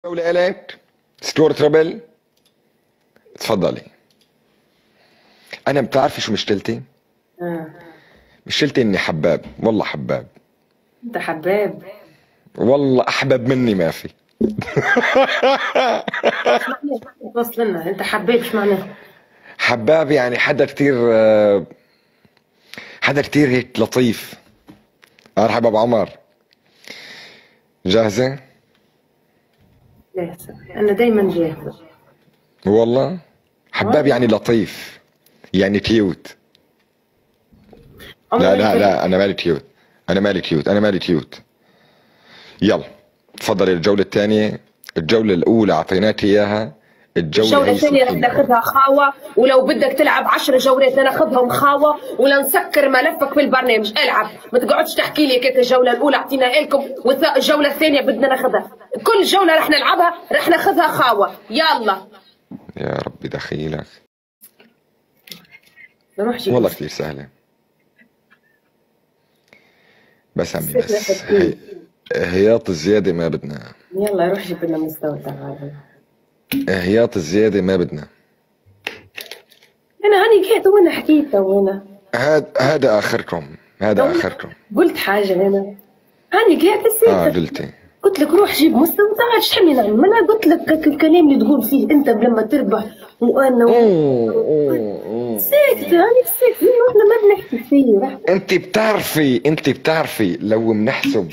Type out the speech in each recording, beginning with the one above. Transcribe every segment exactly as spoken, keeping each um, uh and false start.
جولة إلك ستور ترابل. تفضلي. أنا بتعرفي شو مشكلتي؟ آه. مشكلتي إني حباب، والله حباب. انت حباب؟ والله أحبب مني ما في. وصل لنا انت حباب شو معناه؟ حباب يعني حدا كتير حدا كتير هيك لطيف. مرحبا أبو عمر. جاهزة؟ جاهزة، أنا دايما جاهزة. والله حباب يعني لطيف، يعني كيوت. لا لا لا أنا مالي كيوت، أنا مالي كيوت، أنا مالي كيوت. يلا تفضلي الجولة الثانية. الجولة الأولى أعطيناك إياها، الجولة, الجولة الثانية رح ناخذها خاوة، ولو بدك تلعب عشر جولات ناخذهم خاوة، ولا نسكر ملفك في البرنامج. العب، ما تقعدش تحكي لي هيك. الجولة الأولى أعطينا لكم والجولة الثانية بدنا ناخذها. كل جولة رح نلعبها رح ناخذها خاوة. يلا يا ربي دخيلك. نروح والله كثير سهلة، بس عمي بس هي... هياط الزيادة ما بدنا. يلا روح جيب لنا مستوى تعال. هياط الزيادة ما بدنا. أنا هاني قاعد وأنا حكيت وأنا هذا هذا آخركم، هذا آخركم. قلت حاجة أنا هاني قاعد نسيت. اه قلتي. قلت لك روح جيب مستوى تعال. ايش تحملي نعمل؟ ما انا قلت لك الكلام اللي تقول فيه انت لما تربح وانا نسيت. انا نسيت احنا ما بنحكي فيه. انت بتعرفي انت بتعرفي لو بنحسب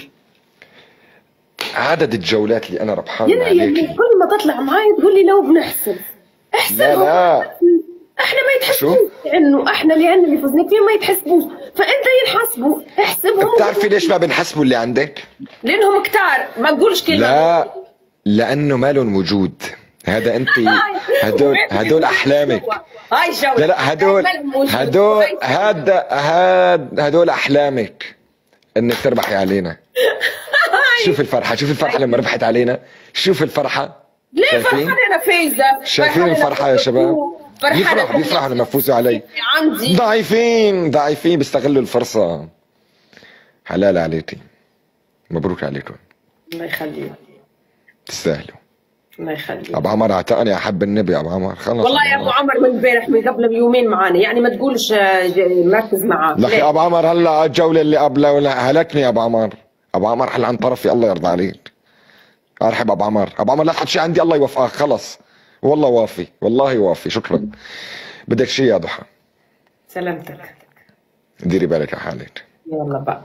عدد الجولات اللي انا ربحان عليكي، كل ما تطلع معي تقول لي لو بنحسب احسب. لا لا احنا ما يتحسبوش، انه احنا اللي عندنا اللي فزنا فيه ما يتحسبوش، فانت ينحسبوا احسبهم. بتعرفي ليش ما بنحسبوا اللي عندك؟ لانهم كتار. ما تقولش كلمه. لا لانه ما لهم وجود. هذا انت هدول هدول احلامك. هاي جولة. لا لا هدول هدول هذا هاد هدول احلامك انك تربحي علينا. شوف الفرحه، شوف الفرحه لما ربحت علينا. شوف الفرحه. ليه فرحانه انا فايزه؟ شايفين الفرحه يا شباب؟ بيفرحوا بيفرحوا لما يفوزوا علي. عندي ضعيفين ضعيفين بيستغلوا الفرصه. حلال عليكي، مبروك عليكم. الله يخليك. تستاهلوا. الله يخليك. ابو عمر اعتقني احب النبي. ابو عمر خلص. والله يا ابو عمر من امبارح من قبل بيومين معانا، يعني ما تقولش مركز معاه. لك يا ابو عمر هلا الجوله اللي قبلها هلكني يا ابو عمر. ابو عمر حل عن طرفي، الله يرضى عليك. ارحب ابو عمر. ابو عمر لا تحط شيء عندي، الله يوفقك. خلص والله وافي، والله وافي. شكرا. بدك شيء يا ضحى؟ سلامتك. ديري بالك على حالك. يلا بقى.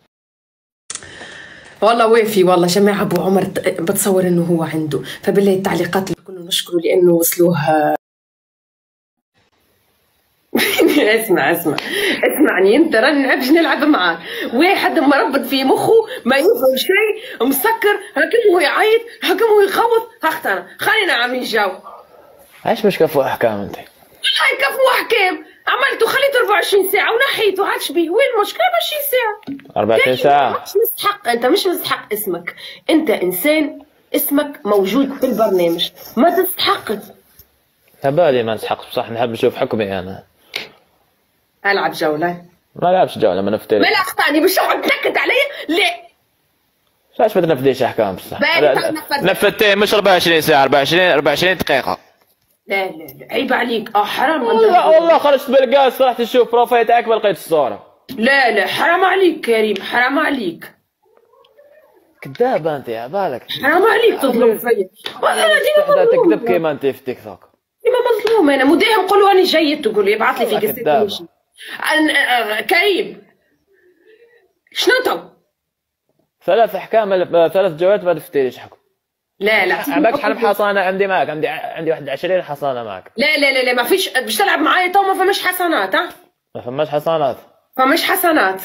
والله وافي والله جماعة. أبو عمر بتصور إنه هو عنده، فبالله التعليقات اللي كنا نشكره لأنه وصلوها. اسمع اسمع اسمعني انت، راني نلعبش نلعب معاك. واحد مربط في مخه ما يفهم شيء مسكر، هكمه يعيط هكمه يخوف. هختار خلينا عاملين جو. ايش مش كفو احكام انت؟ هاي كفو احكام عملته، خليته أربعة وعشرين ساعة ونحيته. عادش بيه وين المشكلة؟ أربعة وعشرين ساعة. أربعة وعشرين ساعة مش مستحق. انت مش مستحق اسمك، انت انسان اسمك موجود في البرنامج ما تستحق. تبالي ما نستحق بصح. نحب نشوف حكمي انا. العب جولة. ما لعبش جولة ما نفتري. ما لا اخطاني مش تقعد تنكد علي. لا ليش ما تنفذيش احكام بصح؟ نفذتين نفذتين مش أربعة وعشرين ساعة، أربعة وعشرين أربعة وعشرين دقيقة. لا لا لا عيب عليك. اه حرام. والله والله خرجت بالقاس رحت تشوف بروفايل تاعك ما لقيت الصورة. لا لا حرام عليك كريم، حرام عليك. كذابة انت يا بالك. حرام عليك تظلم فيا. انا ديما تكذب كيما انت في تيك توك. ديما مظلوم انا. مداهم نقولوا راني جيد تقول لي ابعث لي في قصتي. كريم شنو تو؟ ثلاث احكام ثلاث جولات ما تفتريش حكم. لا لا عندك حرب حصانه عندي معك. عندي عندي واحد وعشرين حصانه معك. لا لا لا لا ما فيش. باش تلعب معايا تو ما فماش حصانات. ها ما فماش حصانات. فماش حصانات.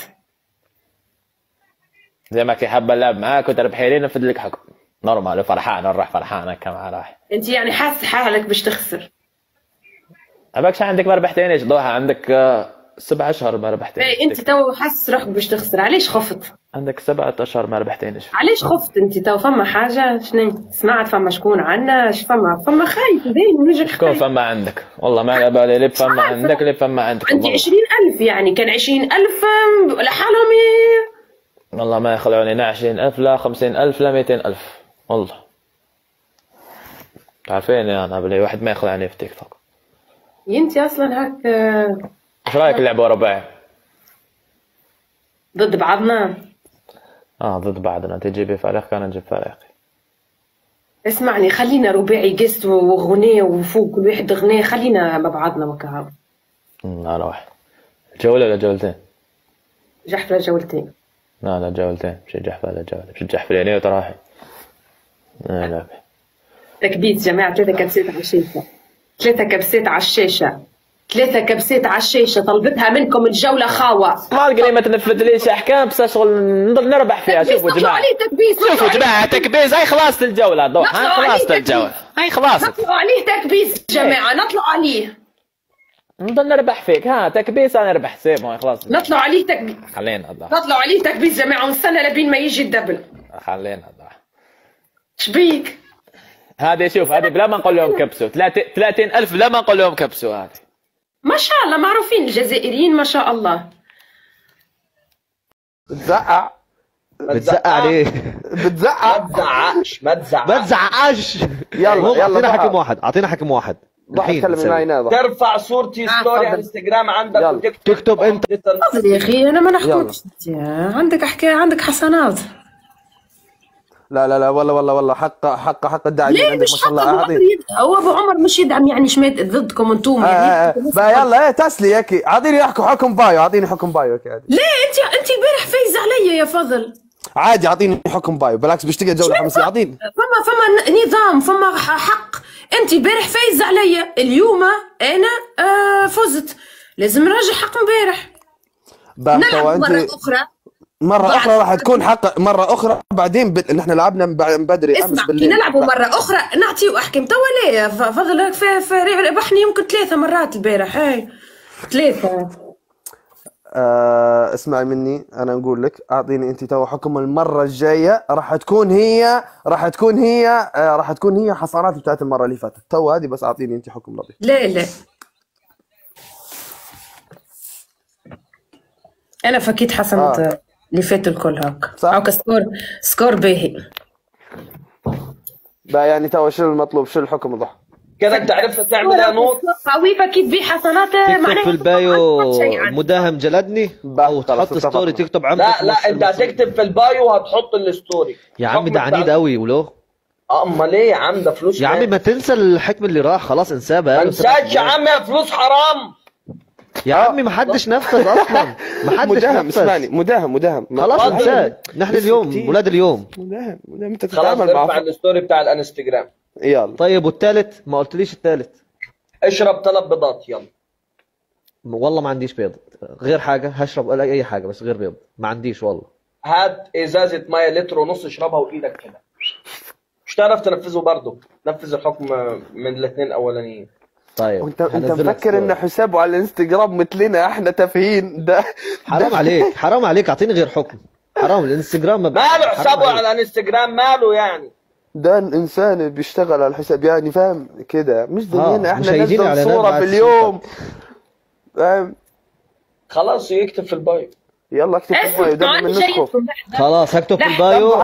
زي ما كي حابه نلعب معاك وتربحي لي نفذ لك حكم نورمال وفرحان نروح فرحان هكا مع راح. انت يعني حاسس حالك باش تخسر؟ اباكش عندك ما ربحتينيش ضحى. عندك سبع اشهر ما ربحتينيش. ايه انت تو حاسس روحك باش تخسر. علاش خفت؟ عندك سبعة اشهر ما ربحتينيش. علاش خفت انت تو؟ فما حاجه شنو سمعت؟ فما شكون عنا؟ اش فما؟ فما خايف باين وجهك. شكون فما عندك؟ والله ما على بالي. اللي فما عندك اللي فما عندك. عندي عشرين ألف يعني. كان عشرين ألف لحالهم. والله ما يخلعوني لا عشرين ألف لا خمسين ألف لا مئتين ألف والله. تعرفيني انا بلي واحد ما يخلعني في تيك توك. انت اصلا هك ايش رايك نلعبوا رباعي؟ ضد بعضنا. اه ضد بعضنا، تجيبي فريق انا نجيب فريقي. اسمعني خلينا رباعي قست وغنية وفوق كل واحد غنية، خلينا مع بعضنا وكهو. لا لا واحد. جولة ولا جولتين؟ جحفلة جولتين. لا لا جولتين، مش جحفلة ولا جولة، مش جحفلة وتراحي. لا لا تكبيت جماعة، ثلاثة كبسات على الشاشة، ثلاثة كبسات على الشاشة، ثلاثة كبسات على الشاشة، طلبتها منكم الجولة خاوة. ما تقولي ما تنفذليش احكام بس اشغل نضل نربح فيها. شوفوا جماعة، شوفوا جماعة تكبيس، هاي خلاص الجولة ضوح، هاي خلاص الجولة، هاي خلاص. نطلعوا عليه تكبيس جماعة، نطلعوا عليه. نضل نربح فيك، ها تكبيس انا اربح سيب هاي خلاص. نطلعوا عليه تكبيس. خلينا الضوح. نطلعوا عليه تكبيس جماعة ونستنى لبين ما يجي الدبل. خلينا الضوح. شبيك؟ هذه شوف هذه بلا ما نقول لهم كبسوا، ثلاثين ألف بلا ما نقول لهم كبسوا. هذه ما شاء الله معروفين الجزائريين ما شاء الله. بتزعق بتزعق عليه. بتزعق. ما تزعقش ما تزعقش ما تزعقش. يلا يلا اعطينا ضحى. حكم واحد، اعطينا حكم واحد ضحى الحين تكلم نسوي. معي ناظر. ترفع صورتي ستوري على انستغرام عندك يلا. وتكتب تكتب انت. يا اخي انا ما نحكمش، عندك احكي عندك حسنات. لا لا لا والله والله والله حق حق حق الداعمين ليه عندك ما مش شاء حق الله. ابو عمر أعطيني. يد... هو ابو عمر مش يدعم يعني شميت ضدكم انتم آه، يعني. آه، آه. با يلا ايه تسلي هيك، اعطيني احكم حكم بايو، اعطيني حكم بايو هيك عادي. ليه انت انت امبارح فايز علي يا فضل. عادي اعطيني حكم بايو، بالعكس بشتقي جوله حماسيه اعطيني. فما فما نظام، فما حق. انت امبارح فايز علي، اليوم انا آه فزت، لازم نراجع حق امبارح. نلعب انت مره اخرى مرة بعد- أخرى راح تكون حق مرة أخرى بعدين ب... نحن لعبنا من بعد- من بدري أمس اسمع كي بالليل. نلعبوا مره اخرى نعطيو احكام توا. ليه ف- فضل هيك في في ربحني يمكن ثلاثه مرات البارح. هاي ثلاثه. آه اسمعي مني أنا نقول لك أعطيني أنت تو حكم المرة الجاية، راح تكون هي راح تكون هي آه راح تكون هي حصانات بتاعت المرة اللي فاتت. تو هذه بس أعطيني أنت حكم لطيف. لا لا انا فكيت حسنت آه. اللي فات الكل هاك. صح. هاك سكور سكور باهي. بقى يعني تو شو المطلوب، شو الحكم ضح؟ كده انت عرفت تعملها نوت. قوي فكيت بيه حسنات تكتب معناها في البايو ما شيء عنه. مداهم جلدني بقى او خلاص تحط اتفقنا. ستوري تكتب عمك لا لا انت هتكتب في البايو وهتحط الستوري. يا عمي ده عنيد قوي ولو. اه امال ايه يا عم، ده فلوس. يا عمي ما تنسى الحكم اللي راح خلاص انساه ما بقى. انساش يا عم، يا فلوس حرام. يا عمي ما حدش نفذ اصلا، ما حدش مداهم نفذ. اسمعني مداهم مداهم خلاص اتفضل. انساه، نحن اليوم ولاد اليوم. مداهم مداهم انت خلاص تتعامل ارفع مع الستوري بتاع الانستجرام. يلا طيب والثالث ما قلتليش الثالث. اشرب ثلاث بيضات يلا. والله ما عنديش بيض غير حاجه هشرب ولا اي حاجه بس غير بيض ما عنديش والله. هات ازازه ميه لتر ونص اشربها وايدك كده. مش تعرف تنفذه برضه، نفذ الحكم من الاثنين الاولانيين. طيب وانت انت هنزل لك مفكر ستوري. ان حسابه على الانستغرام مثلنا احنا تافهين؟ ده حرام عليك حرام عليك اعطيني غير حكم. حرام الانستغرام ما ماله حرام حسابه عليك. على الانستجرام ماله يعني. ده الانسان بيشتغل على الحساب يعني فاهم كده، مش زينا آه، احنا مش هيجيني ننزل إعلانات صورة بعد في اليوم فاهم. خلاص يكتب في البايو. يلا اكتب في البايو ده من نسخه. خلاص هكتب في البايو.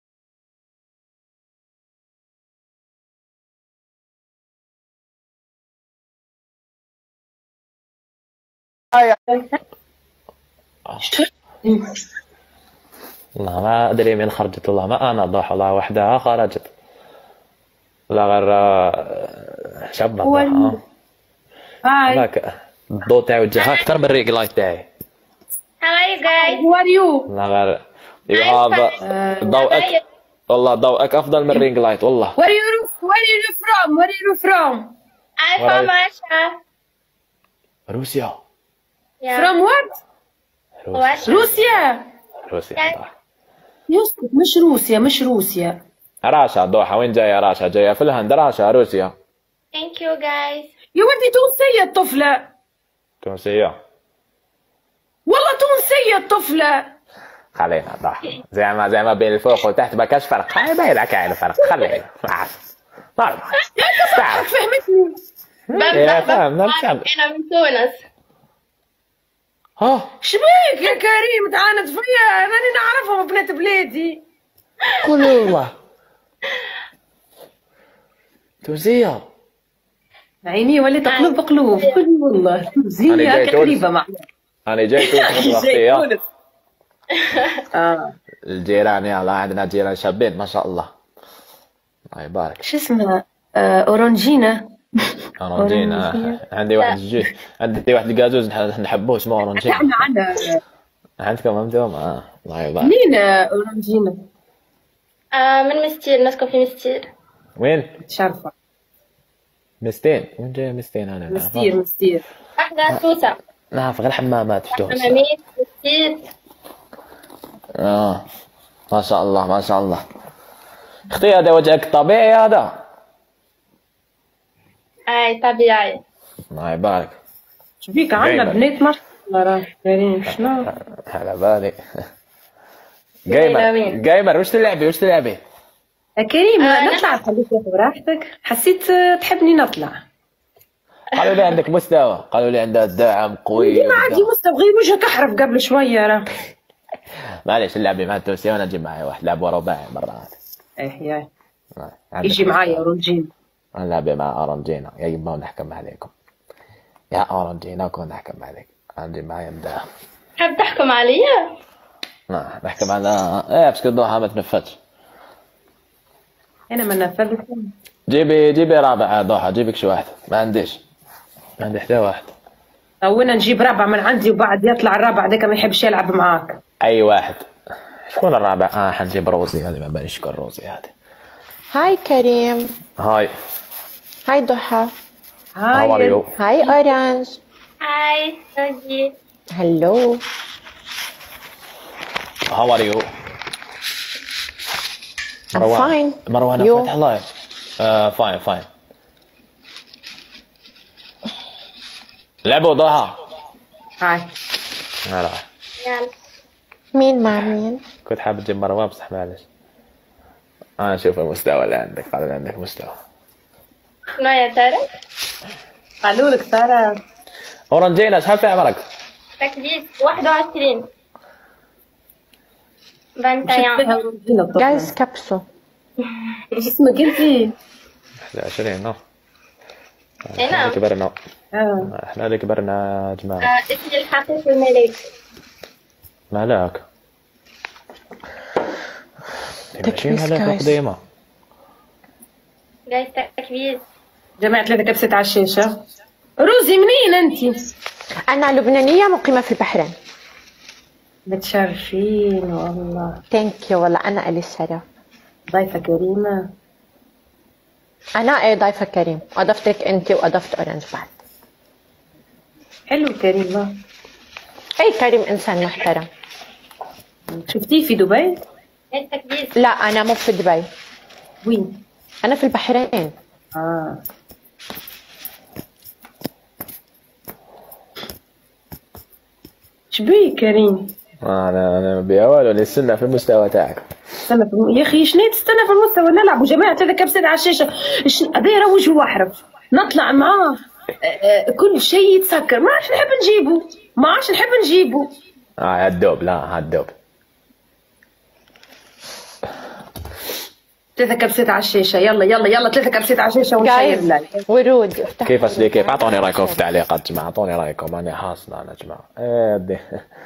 والله ما ادري من خرجت، والله ما انا ضاح، والله وحدها خرجت. لا غير آه، شاب هو ضاح. هاي هذاك الضوء تاعي وجهها اكثر من الريق لايت تاعي. How are you guys? هو ار يو. لا غير هذا ضوءك، والله ضوءك افضل من الرينج لايت والله. Where you where you from? Where you from? I'm What from are Russia. روسيا. Yeah. From what? What? روسيا. روسيا Yeah. ضاح. يسكت مش روسيا مش روسيا. راشا ضوحة، وين جاية راشا؟ جاية في الهند. راشا روسيا. Thank you guys. يا ولدي تونسية الطفلة. تونسية. والله تونسية الطفلة. خلينا ضاح، زي ما زي ما بين الفوق وتحت ما كاش فرق. هاي باين لك يعني الفرق. خلينا نعرف. تعرف. فهمتني. يا فاهم نعم. أنا من تونس. ها شبيك يا كريم تعاند فيا؟ أنني نعرفهم بنات بلادي. قول والله. تونسية. عيني وليت قلوب قلوب والله. أنا تونسية جاي هكا تونس. قريبة معنا. أنا جاي تونس جاي أختي. تونس. اه الجيران يلا عندنا جيران شابين ما شاء الله. الله يبارك. شو اسمها؟ آه أورانجينا. أورانجينا. عندي واحد جي عندي واحد القازوز نحبوه اسمه أورانجينا. عندنا عندنا عندكم أنتم؟ آه الله يبارك. منين أورانجينا؟ آه من مستير، نسكن في مستير. وين؟ شرفة. مستين. وين جاي مستين أنا؟ مستير مستير. احنا سوسة. نعرف غير حمامات في تونس. حمامات مستير. آه ما شاء الله ما شاء الله. أختي هذا وجهك طبيعي هذا؟ اي طبيعي. الله يبارك. شبيك عندنا دايماً. بنات ما شاء الله راه دايرين شنو؟ على بالي. دايرة جيمر وين؟ جيمر وش تلعبي وش تلعبي؟ يا كريم آه، نطلع خليك تاخذ راحتك. حسيت آه، تحبني نطلع. قالوا لي عندك مستوى، قالوا لي عندها دعم قوي. ديما عندي مستوى غير وجهك احرف قبل شويه راه. معليش نلعبي مع التونسي وانا اجي معي واحد لعبه رباعي مرات. ايه يا عندك يجي مستوى. معايا اورنجين. نلعب مع اورنجينا يا يما ونحكم عليكم. يا اورنجينا كون نحكم عليك. عندي معايا مداح. حاب تحكم عليا؟ آه، نحكم على ايه بس كدوها ما تنفتش. انا ما نفذت. جيبي جيبي رابع ضحى جيبك شي واحد. ما عنديش ما عندي حتى واحد. او انا نجيب رابع من عندي وبعد يطلع الرابع ذاك ما يحبش يلعب معاك. اي واحد. شكون الرابع؟ اه حنجيب روزي هذه ما باليش شكون روزي هذه. هاي كريم. هاي هاي ضحى. هاو ار يو؟ هاي اورانج. هاي روزي. هلو. هاو ار يو؟ I'm fine. مروان You? فاتح لايف. آه فاين فاين. لعبوا ضحى. هاي لا يلا. مين مع مين؟ كنت حابب تجيب مروان بس معلش. انا اشوف المستوى اللي عندك قال عندك مستوى. شنو يا ترى؟ قالوا لك ترى اورنجينا شحال في عمرك؟ تكليف واحد وعشرين. بنتيان. جايز كبسوا. ايش اسمك انت؟ واحد وعشرين نو. اي احنا نعم. كبرنا. اه احنا اللي كبرنا يا جماعة. آه، اسمي الحقيقي الملك. مالك؟ تكبيس ماشي مالك guys. قديمة. جايز تكبيس. جماعة ثلاثة كبسة على الشاشة. روزي منين انت؟ أنا لبنانية مقيمة في البحرين. متشرفين والله. ثانك يو والله أنا إلي الشرف. ضيفة كريمة. أنا إيه ضيفة كريم، أضفتك أنت وأضفت أورانج بعد. حلو كريمة. أي كريم إنسان محترم. شفتيه في دبي؟ جايز تكبيس. لا أنا مو في دبي، وين؟ أنا في البحرين. اه شبيك كريم؟ انا انا بأول ولا السنة في المستوى تاعك. استنى في الم... يا اخي شنو تستنى في المستوى نلعب وجماعة ثلاثة كبسة على الشاشة. هذا راه وجهه احرف نطلع معاه. آه، آه، كل شيء يتسكر ما عادش نحب نجيبه ما عادش نحب نجيبه. اه هالدوب لا هالدوب. ثلاثة كبسات على الشاشة. يلا يلا يلا ثلاثة كبسات على الشاشة ونشير جايز اللايف. ورود افتح. كيف اسلي كيف؟ اعطوني رايكم في التعليقات يا جماعة. اعطوني رايكم انا حاصل انا يا جماعة. ايه دي.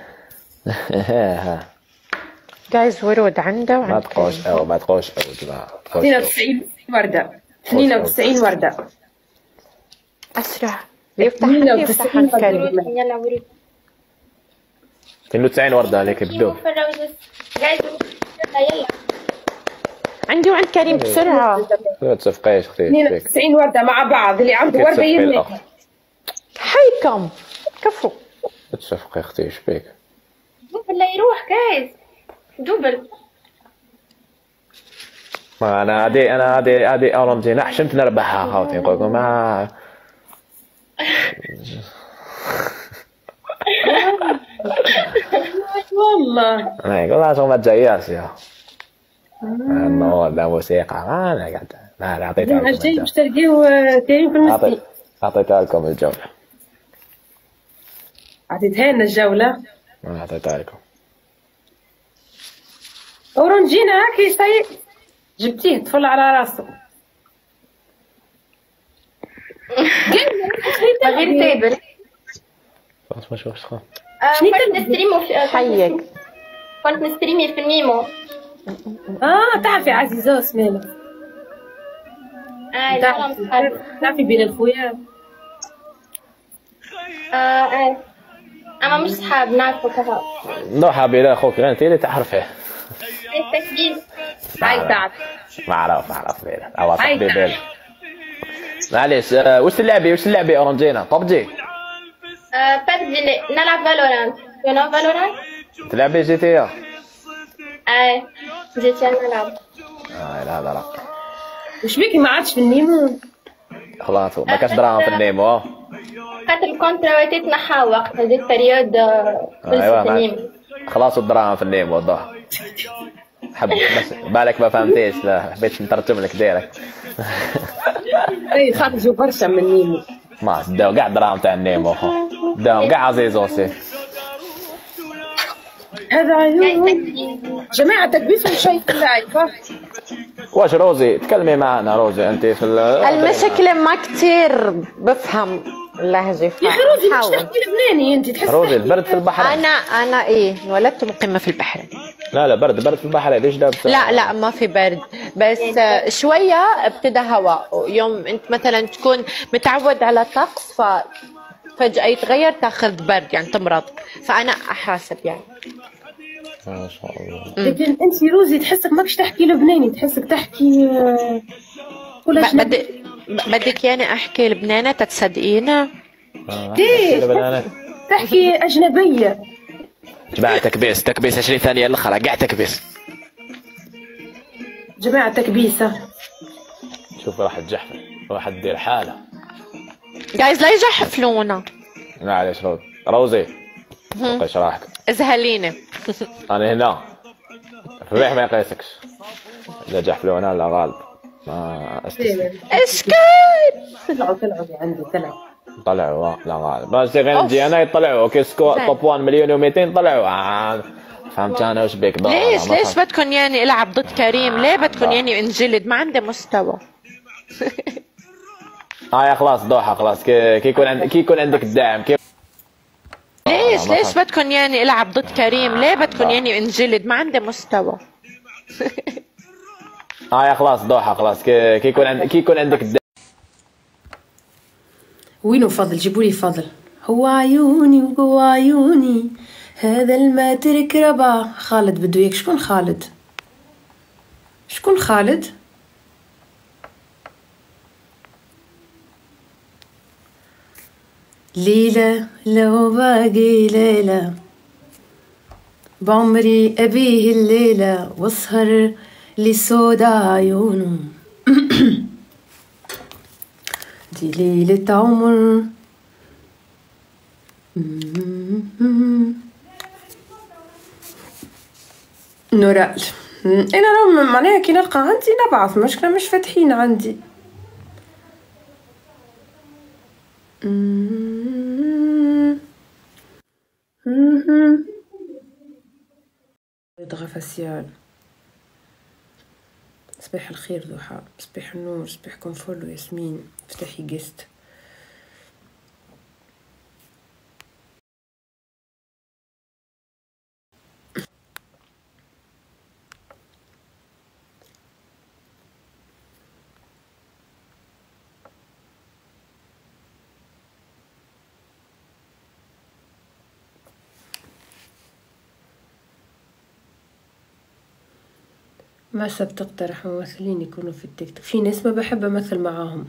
جايز ورود عنده ما وعند تقوش كريم. او ما تقوش او يا جماعة. تقوش اثنين أو. وتسعين وردة. اثنين وتسعين وردة. أسرع يفتح اثنين عندي يفتح وتسعين عند كريم. ورود. يلا ورود. اثنين وتسعين وردة عليك بدوب. شوف الروزس. جايز يلا يلا. عندي وعند كريم بسرعة. لا تصفقيش اختي اثنين ايش فيك؟ وتسعين وردة مع بعض. اللي عنده كيف وردة تصفقي يملك. الأخ؟ حيكم كفو. لا تصفقي اختي ايش فيك؟ دوبل لا يروح جايز. دوبل. ما انا هذه انا هذه هذه اورنجينا حشمت نربحها خاوتي نقول لكم ما. والله انا يقول لها ما تجياش يا انه لا موسيقى ما انا قاعد ما أنا اعطيتها اليوم لكم الجاي الجولة. باش تلقيو كريم في المسجد. أعطي- اعطيتها لكم الجولة. عطيتها لنا الجولة. انا اعطيتها لكم. اورنجينا هاكي ساي جبتيه طفل على راسه. غير تابل. خلاص ما شوفش خلاص. كنت نستريمو حيك. كنت نستريمي في النيمو. اه تعرفي عزيزوس مالك؟ اه تعرفي تعرفي بين الخويا؟ اه اه اما مش صحاب نعرفو كذا. نروح بلا اخوك انت اللي تعرفيه. التسجيل. هاي تعرف. ما اعرف ما اعرف بيلا او هاي صاحبي بيلا. معليش آه، وش اللعبه وش اللعبه اورنجينا ببجي؟ آه ببجي نلعب فالورانت. يو نو فالورانت؟ تلعبي جي تي اه؟ اي جي تي نلعب. اه لا لا لا وش بيكي ما عادش في النيمو؟ خلاص ما كاش دراهم في النيمو اه. خاطر الكونترا نحا وقت هذيك بريود ايوه في النيمو. خلاص الدراهم في النيمو الظهر. حب بس بالك ما فهمتيش لا حبيت نترجم لك ديرك. اي خرجوا برشا من النيمو. ما داو كاع الدراهم تاع النيمو داو كاع عزيز اوسي. هذا عيون جماعة تكبيس شيء في اللايف. واش روزي تكلمي معنا روزي انت في المشكلة ما كتير بفهم اللهجة. يا اخي روزي مش تحكي لبناني انت تحس روزي البرد في البحر. انا انا ايه انولدت مقيمة في البحرين. لا لا برد برد في البحر ليش ده بس... لا لا ما في برد بس شوية ابتدى هواء. يوم انت مثلا تكون متعود على طقس ففجأة يتغير تاخذ برد يعني تمرض فأنا أحاسب يعني. ما شاء الله. لكن انت روزي تحسك ماكش تحكي لبناني تحسك تحكي كل بدك بدك يعني احكي لبناني تتصدقينا؟ ليش؟ تحكي أجنبية. جماعة تكبيس تكبيس عشرين ثانية الأخرى قاعد تكبيس. جماعة تكبيسة. شوف راح تجحفل راح تدير حالة. جايز لا يجحفلونا. معليش روزي روزي ايش راحك؟ ازهليني. أنا هنا الريح ما يقيسكش. إذا جحفلونا لا غالب ما استسلم. ايش كان؟ طلعوا طلعوا عندي طلعوا. طلعوا لا غالب بس غير نجي أنا يطلعوا كيسكو توب واحد مليون ومئتين طلعوا. آه. فهمت أنا وش بيك ضاع. ليش ليش بدكم يعني العب ضد كريم؟ ليه بدكم يعني انجلد؟ ما عندي مستوى. اه يا خلاص دوحة خلاص كي يكون عندك كي يكون عندك الدعم كيف. ليش ليش بدكم يعني العب ضد كريم؟ ليه بدكم يعني انجلد؟ ما عندي مستوى. اه يا خلاص دوحة خلاص كي يكون عندك كي يكون عندك الدعم. وينو فضل؟ جيبوا لي فضل. هو عيوني وهو عيوني هذا الماء ترك ربع. خالد بده ياك. شكون خالد؟ شكون خالد؟ ليلة لو باقي ليلة بعمري أبيه الليلة واسهر لسودا عيونه. دي ليلة عمر. نورال انا راه معناها كي نلقى عندي نبعث مشكلة مش فاتحين عندي. ضغى فاسيال. صباح الخير ضحى. صباح النور. صباحكم فل وياسمين. افتحي جيست. ماسا بتقترح ممثلين يكونوا في التيك توك. في ناس ما بحب امثل معاهم.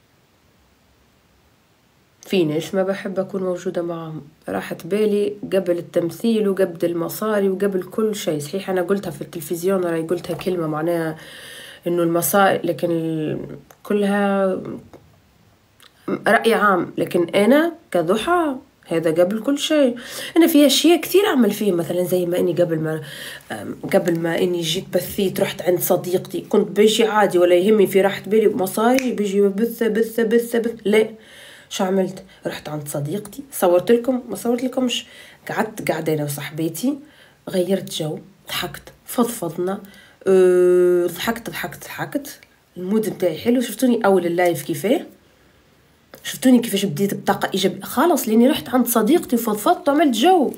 في ناس ما بحب اكون موجودة معاهم. راحت بالي قبل التمثيل وقبل المصاري وقبل كل شيء. صحيح انا قلتها في التلفزيون راي قلتها كلمة معناها انه المصاري لكن كلها رأي عام. لكن انا كضحى هذا قبل كل شيء. انا في اشياء كثير اعمل فيها مثلا زي ما اني قبل ما قبل ما اني جيت بثيت رحت عند صديقتي كنت بيجي عادي ولا يهمني في راحة بالي بمصاري بيجي بث بث بث بث. لا شو عملت؟ رحت عند صديقتي صورت لكم ما صورت لكمش. قعدت قاعدة انا وصاحبتي غيرت جو ضحكت فضفضنا أه ضحكت ضحكت ضحكت المود بتاعي حلو. شفتوني اول اللايف كيفاه شفتوني كيفاش بديت بطاقة إيجابية خلاص لاني رحت عند صديقتي وفضفضت وعملت جو.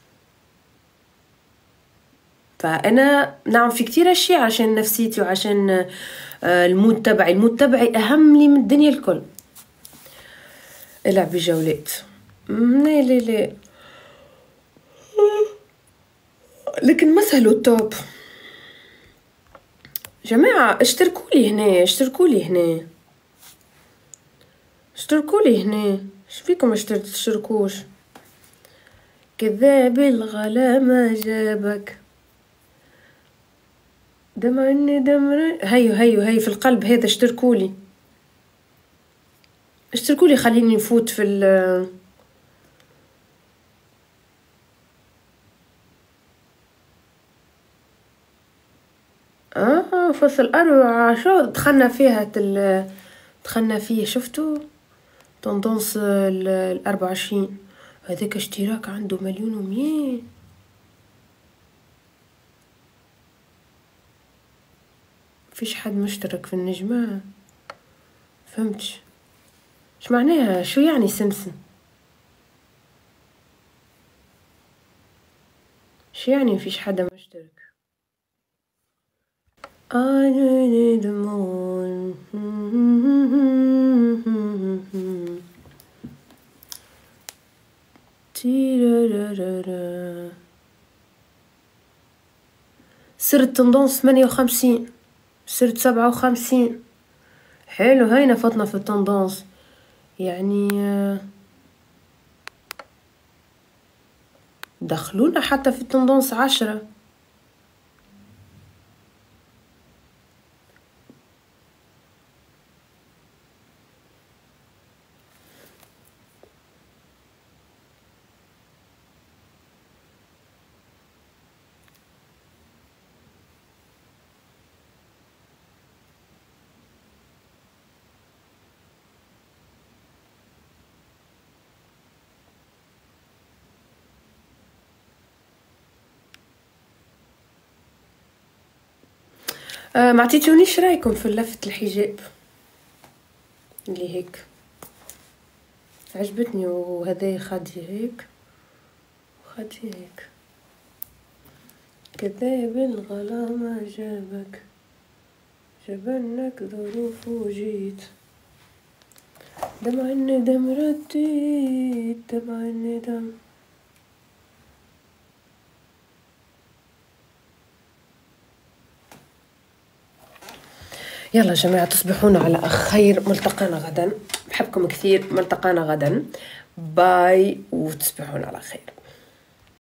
فأنا نعم في كتير أشياء عشان نفسيتي وعشان المود تبعي. المود تبعي أهم لي من الدنيا الكل. العبي جولات. لا لا لا لكن مسهلوا التوب. جماعة اشتركوا لي هنا اشتركوا لي هنا اشتركوا لي هنا. ايش فيكم اشترك تشتركوش؟ كذاب الغلا ما جابك دمع الندم. هيو هيو هيو في القلب هذا اشتركوا لي اشتركوا لي خليني نفوت في ال اه فصل أربعة شو دخلنا فيها تل... دخلنا فيه شفتوا تندونس الأربعة وعشرين. هذاك اشتراك عنده مليون ومية. فيش حد مشترك في النجمة. فهمتش ايش معناها شو يعني سمسم؟ شو يعني مفيش حدا مشترك؟ I need the moon. صرت تندونس ثمانية وخمسين صرت سبعة وخمسين. حلو هينا فتنا في التندونس يعني دخلونا حتى في التندونس عشرة. آه ما عطيتونيش رايكم في لفة الحجاب اللي هيك عجبتني وهذا خدي هيك وخدي هيك. كذاب الغلا ما جابك جبنك ظروف وجيت دمع الندم رديت دمع الندم. يلا جماعة تصبحون على خير. ملتقانا غدا. بحبكم كثير. ملتقانا غدا. باي وتصبحون على خير.